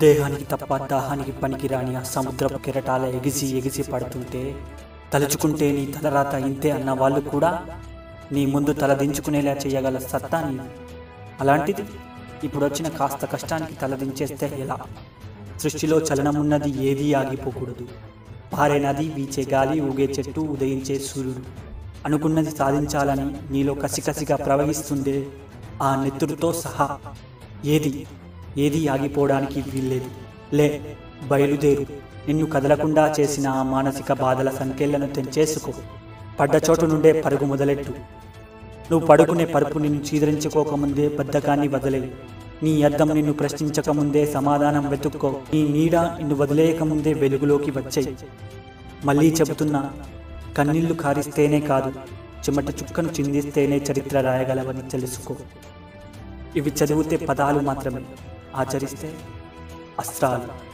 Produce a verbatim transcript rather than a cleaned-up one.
దేహానికి తప్ప దాహానికి పనికిరాని ఆ సముద్రపు కెరటాల ఎగిసి ఎగిసి పడుతుంటే తలుచుకుంటే నీ తలరాత ఇంతే అన్న వాళ్ళు కూడా నీ ముందు తలదించుకునేలా చేయగల సత్తాని. అలాంటిది ఇప్పుడు వచ్చిన కాస్త కష్టానికి తలదించేస్తే ఎలా? సృష్టిలో చలనమున్నది ఏదీ ఆగిపోకూడదు. పారే నది, వీచే గాలి, ఊగే చెట్టు, ఉదయించే సూర్యుడు అనుకున్నది సాధించాలని నీలో కసికసిగా ప్రవహిస్తుండే ఆ నెత్తురుతో సహా ఏది ఏది ఆగిపోవడానికి వీల్లేదు. లే, బయలుదేరు. నిన్ను కదలకుండా చేసిన ఆ మానసిక బాధల సంఖ్యలను తెంచేసుకో. పడ్డ చోటు నుండే పరుగు మొదలెట్టు. నువ్వు పడుకునే పరుపు నిన్ను చీదరించుకోకముందే బద్ధకాన్ని వదిలే. నీ అద్దం నిన్ను ప్రశ్నించకముందే సమాధానం వెతుక్కో. నీ నీడ నిన్ను వదిలేయకముందే వెలుగులోకి వచ్చేయి. మళ్ళీ చెబుతున్నా, కన్నీళ్లు కారిస్తేనే కాదు, చెమట చుక్కను చిందిస్తేనే చరిత్ర రాయగలవని తెలుసుకో. ఇవి చదివితే పదాలు మాత్రమే, ఆచరిస్తే అస్త్రాలు.